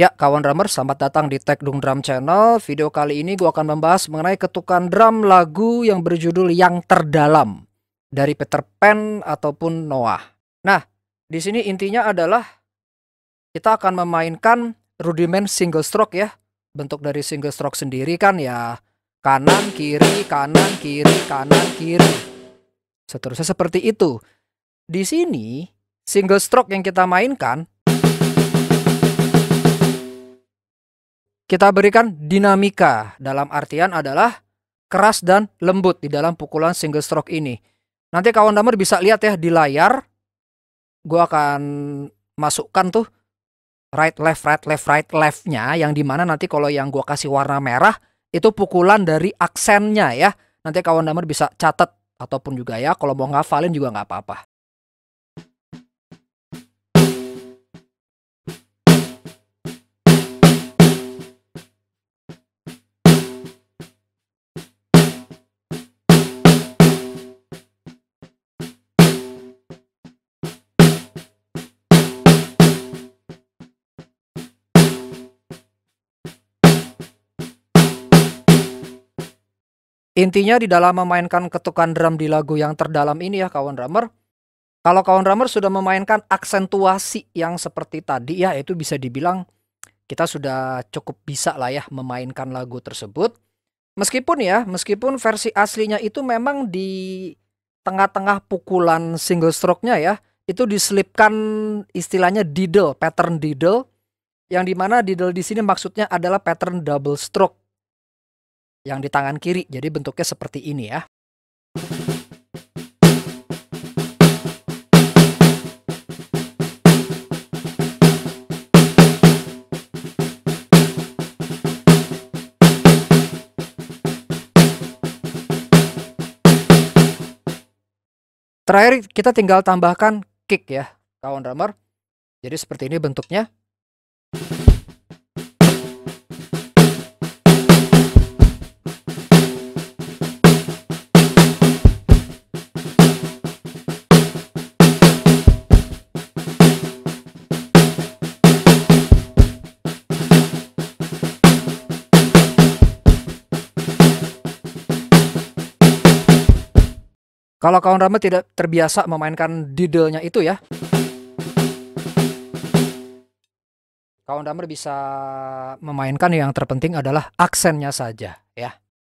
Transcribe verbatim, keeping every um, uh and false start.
Ya, kawan drummer, selamat datang di Tekdung Drum Channel. Video kali ini gue akan membahas mengenai ketukan drum lagu yang berjudul Yang Terdalam dari Peter Pan ataupun Noah. Nah, di sini intinya adalah kita akan memainkan rudiment single stroke ya. Bentuk dari single stroke sendiri kan ya kanan, kiri, kanan, kiri, kanan, kiri. Seterusnya seperti itu. Di sini single stroke yang kita mainkan kita berikan dinamika, dalam artian adalah keras dan lembut di dalam pukulan single stroke ini. Nanti kawan drummer bisa lihat ya di layar, gue akan masukkan tuh right left right left right leftnya, yang dimana nanti kalau yang gue kasih warna merah itu pukulan dari aksennya ya. Nanti kawan drummer bisa catat ataupun juga ya kalau mau ngafalin juga nggak apa-apa. Intinya di dalam memainkan ketukan drum di lagu Yang Terdalam ini ya kawan drummer, kalau kawan drummer sudah memainkan aksentuasi yang seperti tadi ya, itu bisa dibilang kita sudah cukup bisa lah ya memainkan lagu tersebut. Meskipun ya, meskipun versi aslinya itu memang di tengah-tengah pukulan single stroke-nya ya, itu diselipkan istilahnya diddle, pattern diddle, yang dimana diddle di sini maksudnya adalah pattern double stroke yang di tangan kiri. Jadi bentuknya seperti ini ya. Terakhir kita tinggal tambahkan kick ya kawan drummer. Jadi seperti ini bentuknya. Kalau kawan drummer tidak terbiasa memainkan diddle-nya itu ya, kawan drummer bisa memainkan yang terpenting adalah aksennya saja ya.